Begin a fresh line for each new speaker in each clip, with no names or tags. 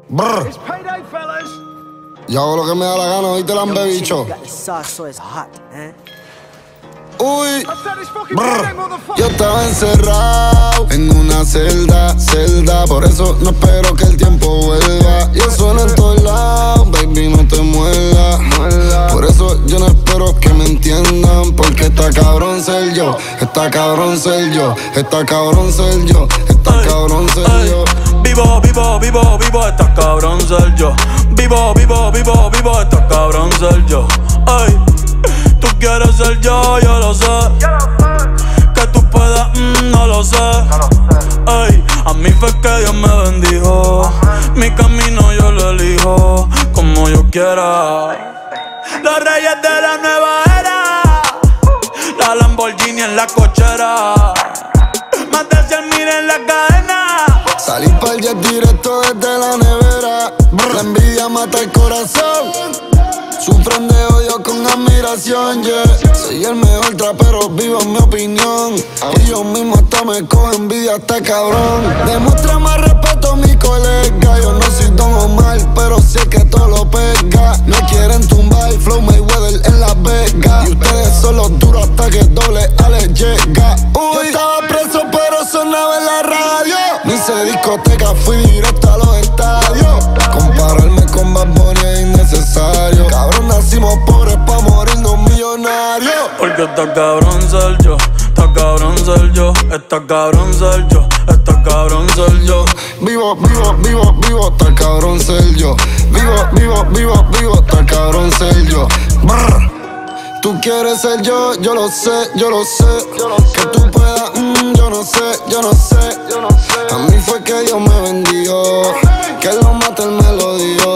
Brr. Yo hago lo que me da la gana, ¿oíste, lambe bicho? Uy, brr. Yo estaba encerrado en una celda, por eso no espero que el tiempo vuelva. Yo sueno en todos lados, baby, no te muerdas. Por eso yo no espero que me entiendan, porque está cabrón ser yo, está cabrón ser yo, está cabrón ser yo, está cabrón ser yo.
Vivo, está cabrón ser yo. Vivo, está cabrón ser yo. Ay, tú quieres ser yo lo sé. Que tú puedas, no lo sé. Ay, a mí fue que Dios me bendijo. Mi camino yo lo elijo como yo quiera. Los reyes de la nueva era. La Lamborghini en la cochera. Más de 100,000 en la cadena.
Salir pa'l jet directo desde la nevera. La envidia mata el corazón. Sufren de odio con admiración, yeah. Soy el mejor trapero vivo en mi opinión. Y yo mismo hasta me cojo envidia, hasta cabrón. Demuestra más respeto a mi colega. Yo no soy Don Omar, pero sé que todo lo pega. Me quieren tumbar, Flow Mayweather en Las Vegas. Y ustedes son los duros hasta que doble A les llega. Yo estaba preso pero sonaba en la radio. No hice discoteca, fui directo a los estadios. Compararme con Bad Bunny es innecesario. Cabrón, nacimos pobres pa' morirnos millonarios.
Porque está cabrón ser yo, está cabrón ser yo, está cabrón ser yo, está cabrón ser yo.
Vivo, está cabrón ser yo. Vivo, está cabrón ser yo. Brr. Tú quieres ser yo lo sé, yo lo sé. Que tú puedas, yo no sé. A mí fue que Dios me bendijo, que lo mate él me lo dio.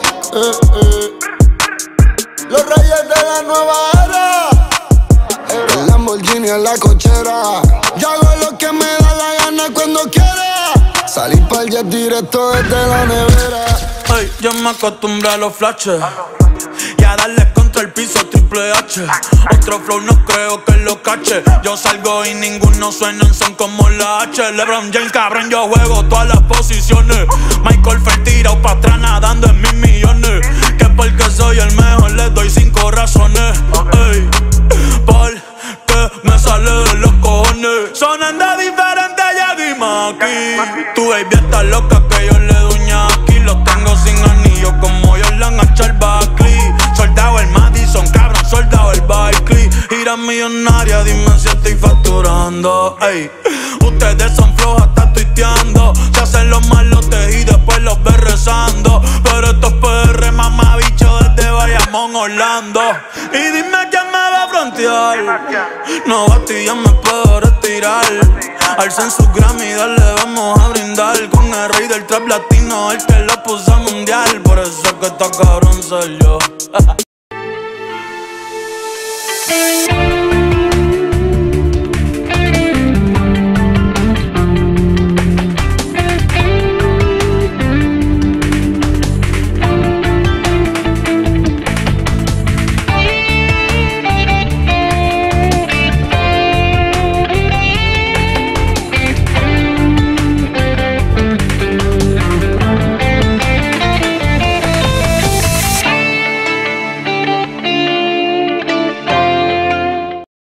Los reyes de la nueva era. El Lamborghini en la cochera. Yo hago lo que me da la gana cuando quiera. Salir pa'l jet directo desde la nevera.
Ay, yo me acostumbré a los flashes y a darle contra el piso Triple H. Otro flow no creo que lo cache. Yo salgo y ninguno suena, son como la H. LeBron James, cabrón, yo juego todas las posiciones. Michael Phelps tirado pa' atrás nadando en mis millones. Que porque soy el mejor les doy 5 razones. Ey, porque me sale de los cojones. Sonando diferente, ya dime aquí. Tu baby está loca que yo le doy aquí. Los tengo sin anillo como Jordan a Charles Barkley. Soldado el Madison, cabrón, soldado el Barkley. Gira millonaria, dime si estoy facturando. Ey, ustedes son flojas, está tuiteando. Se hacen los malotes y después los ves rezando. Pero estos PR, mamabicho, desde Bayamón, Orlando. Y dime quién me va a frontear. No bastillas me puedo retirar. Alcen su Grammy, dale, vamos a brindar. Con el rey del trap latino, el que lo puso mundial. Por eso es que está cabrón ser yo.